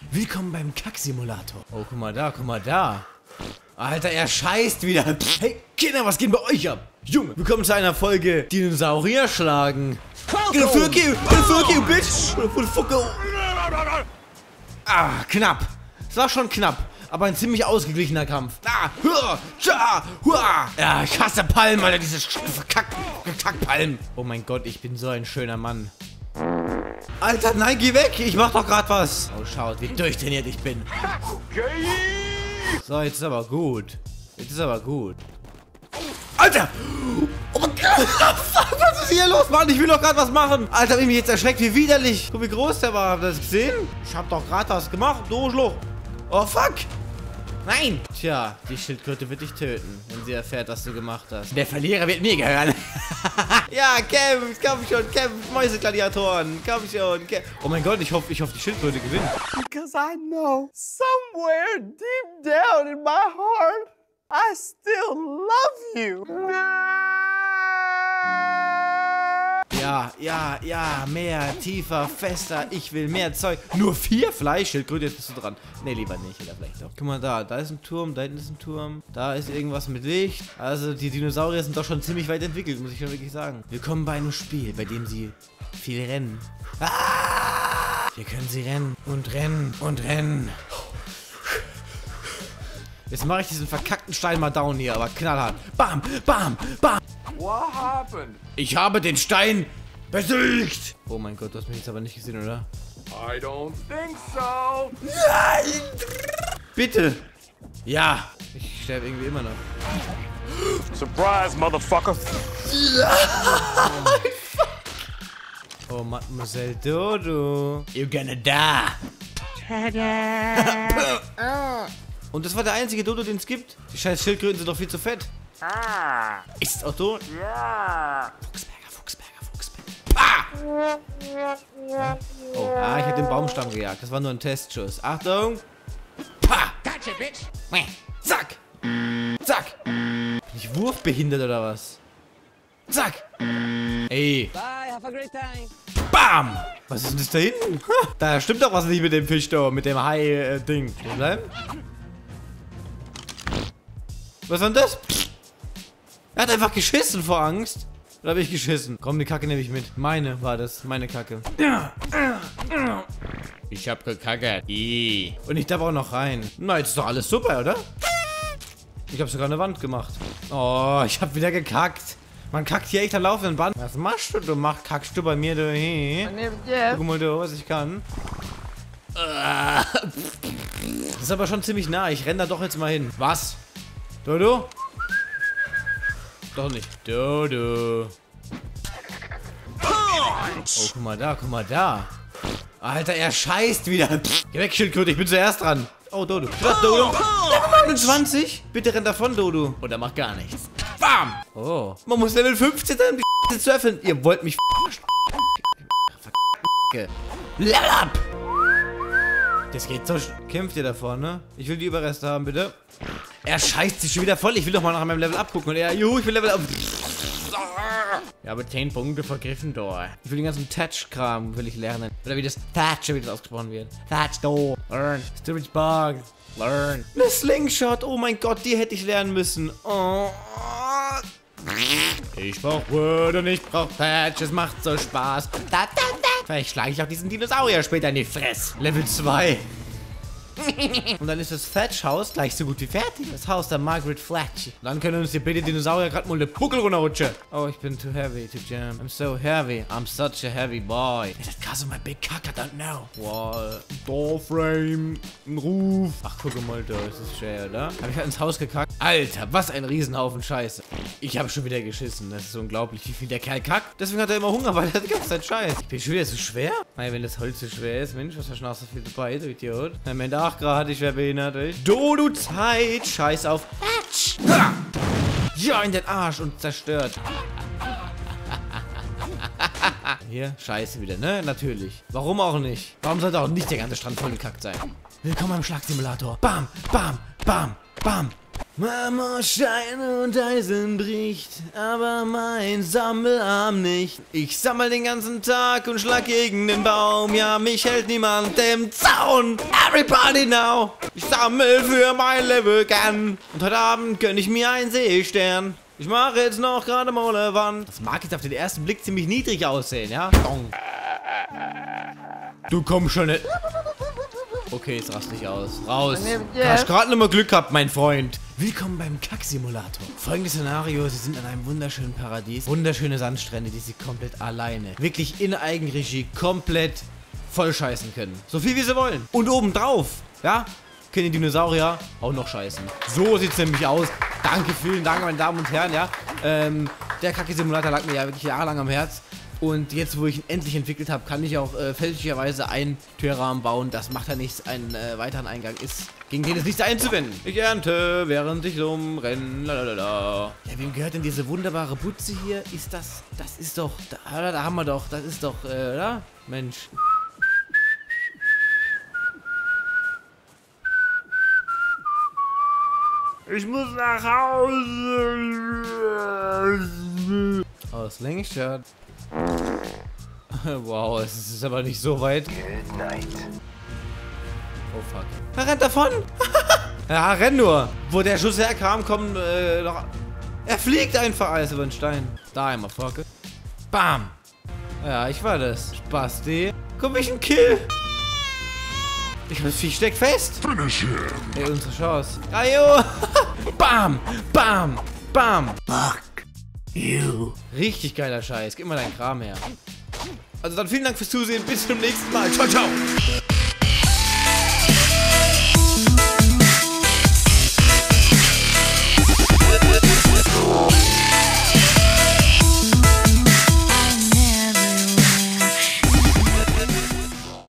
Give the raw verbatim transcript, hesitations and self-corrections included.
Willkommen beim Kack-Simulator. Oh, guck mal da, guck mal da. Alter, er scheißt wieder. Hey, Kinder, was geht bei euch ab? Junge, willkommen zu einer Folge Dinosaurier schlagen. Get the fuck you, get the fuck you, bitch. Get the fuck you. Ah, knapp. Es war schon knapp. Aber ein ziemlich ausgeglichener Kampf. Ah, hua, tja, hua. Ja, ich hasse Palmen, Alter, diese Kackpalmen. Oh mein Gott, ich bin so ein schöner Mann. Alter, nein, geh weg. Ich mach doch gerade was. Oh, schaut, wie durchtrainiert ich bin. So, jetzt ist aber gut. Jetzt ist aber gut. Alter! Oh mein Gott! Was ist hier los, Mann? Ich will doch gerade was machen. Alter, hab ich mich jetzt erschreckt. Wie widerlich. Guck, wie groß der war. Habt ihr das gesehen? Ich hab doch gerade was gemacht. Du Schluch. Oh, fuck. Nein. Tja, die Schildkröte wird dich töten, wenn sie erfährt, was du gemacht hast. Der Verlierer wird mir gehören. Ja, kämpft, komm schon, kämpft, Mäusegladiatoren, komm schon, kämpft. Oh mein Gott, ich hoffe, ich hoffe, die Schildkröte gewinnt. Because I know somewhere deep down in my heart, I still love you. Ja, ja, ja, mehr, tiefer, fester, ich will mehr Zeug. Nur vier Fleisch, Schildkröte, jetzt bist du dran. Ne, lieber nicht, oder vielleicht doch. Guck mal da, da ist ein Turm, da hinten ist ein Turm, da ist irgendwas mit Licht. Also die Dinosaurier sind doch schon ziemlich weit entwickelt, muss ich schon wirklich sagen. Willkommen bei einem Spiel, bei dem sie viel rennen. Ah! Hier können sie rennen und rennen und rennen. Jetzt mache ich diesen verkackten Stein mal down hier, aber knallhart. Bam, bam, bam. What happened? Ich habe den Stein besiegt. Oh mein Gott, du hast mich jetzt aber nicht gesehen, oder? I don't think so. Nein! Bitte. Ja. Ich sterbe irgendwie immer noch. Surprise, motherfucker. Oh, Mademoiselle Dodo. You're gonna die. Und das war der einzige Dodo, den es gibt. Die scheiß Schildkröten sind doch viel zu fett. Ah. Ist Otto? Ja. Fuchsberger, Fuchsberger, Fuchsberger. Pah! Oh, ah, ich hab den Baumstamm gejagt. Das war nur ein Testschuss. Achtung! Pah! Gotcha, bitch. Zack! Zack! Bin ich wurfbehindert oder was? Zack! Ey! Bye, have a great time. Bam! Was ist denn das da hinten? Ha, da stimmt doch was nicht mit dem Fisch da, mit dem Hai-Ding. Wo bleiben? Was war denn das? Er hat einfach geschissen vor Angst. Oder habe ich geschissen? Komm, die Kacke nehme ich mit. Meine war das. Meine Kacke. Ich hab gekackert. Und ich darf auch noch rein. Na, jetzt ist doch alles super, oder? Ich habe sogar eine Wand gemacht. Oh, ich habe wieder gekackt. Man kackt hier echt am laufenden Band. Was machst du? Du mach, kackst du bei mir, du? Hey. Guck mal, du, was ich kann. Das ist aber schon ziemlich nah. Ich renne da doch jetzt mal hin. Was? Dodo? Doch nicht. Dodo. Oh, guck mal da, guck mal da. Alter, er scheißt wieder. Geh weg, Schildkröte, ich bin zuerst dran. Oh, Dodo. Was, Dodo? Level neunundzwanzig? Bitte renn davon, Dodo. Oder mach gar nichts. Bam! Oh. Man muss Level fünfzehn sein, um die Scheiße zu öffnen. Ihr wollt mich verkacken. Level up! Das geht so. Kämpft ihr da vorne? Ich will die Überreste haben, bitte. Er scheißt sich schon wieder voll. Ich will doch mal nach meinem Level up gucken. Und er, juhu, ich will Level up. Ja, aber zehn Punkte vor Gryffindor. Ich will den ganzen Thatch-Kram will ich lernen. Oder wie das Thatch, wie das ausgesprochen wird. Thatch, do. Learn. Stupid Bug. Learn. Eine Slingshot. Oh mein Gott, die hätte ich lernen müssen. Oh. Ich brauch Word und ich brauch Thatch. Es macht so Spaß. Da, da, da. Vielleicht schlage ich auch diesen Dinosaurier später in die Fresse. Level zwei. Und dann ist das Thatch-Haus gleich so gut wie fertig. Das Haus der Margaret Fletch. Dann können uns die bitte Dinosaurier gerade mal eine Buckel runterrutschen. Oh, ich bin too heavy to jump. I'm so heavy. I'm such a heavy boy. Is it cause of my big cock? I don't know. Wall. Doorframe. Ein Ruf. Ach, guck mal, da ist es schwer, oder? Hab ich halt ins Haus gekackt. Alter, was ein Riesenhaufen Scheiße. Ich habe schon wieder geschissen. Das ist unglaublich, wie viel der Kerl kackt. Deswegen hat er immer Hunger, weil er die ganze Zeit Scheiß. Ich bin schon wieder so schwer? Naja, wenn das Holz so schwer ist, Mensch, was hast du noch so viel dabei, du Idiot? Na, Mensch, ach, gerade, ich wäre behindert, ich. Dodo Zeit, scheiß auf Hatch. Ja, in den Arsch und zerstört. Hier, scheiße wieder, ne? Natürlich. Warum auch nicht? Warum sollte auch nicht der ganze Strand voll gekackt sein? Willkommen im Schlagsimulator. Bam, bam, bam, bam, Marmorstein und Eisen bricht, aber mein Sammelarm nicht. Ich sammel den ganzen Tag und schlag gegen den Baum. Ja, mich hält niemand im Zaun. Everybody now. Ich sammel für mein Level Gun. Und heute Abend gönn ich mir einen Seestern. Ich mache jetzt noch gerade mal eine Wand. Das mag jetzt auf den ersten Blick ziemlich niedrig aussehen, ja? Dong. Du komm schon nicht. Okay, jetzt rast dich aus. Raus. Du hast gerade noch mal Glück gehabt, mein Freund. Willkommen beim Kack-Simulator. Folgendes Szenario, Sie sind an einem wunderschönen Paradies. Wunderschöne Sandstrände, die Sie komplett alleine, wirklich in Eigenregie, komplett voll scheißen können. So viel wie Sie wollen. Und obendrauf, ja, können die Dinosaurier auch noch scheißen. So sieht es nämlich aus. Danke, vielen Dank, meine Damen und Herren, ja. Ähm, der Kacke-Simulator lag mir ja wirklich jahrelang am Herz. Und jetzt, wo ich ihn endlich entwickelt habe, kann ich auch äh, fälschlicherweise einen Türrahmen bauen. Das macht ja nichts. Ein äh, weiteren Eingang ist, gegen den es nichts einzuwenden. Ich ernte, während ich rumrenne. Lalalala. Ja, wem gehört denn diese wunderbare Butze hier? Ist das, das ist doch, da, da haben wir doch, das ist doch, äh, oder? Mensch. Ich muss nach Hause. Aus Längstadt. Wow, es ist aber nicht so weit. Good night. Oh fuck. Er rennt davon! Ja, renn nur! Wo der Schuss herkam, kommt äh, noch. Er fliegt einfach alles über den Stein. Da einmal, fuck. Bam! Ja, ich war das. Spasti. Komm, ich ein Kill! Ich das Vieh steckt fest! Finish him! Ey, unsere Chance. Ajo! Bam! Bam! Bam! Fuck! You. Richtig geiler Scheiß. Gib mal deinen Kram her. Also dann vielen Dank fürs Zusehen. Bis zum nächsten Mal. Ciao, ciao.